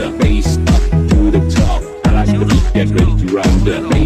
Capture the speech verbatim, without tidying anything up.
the bass up to the top. I like the beat, get ready to run the bass.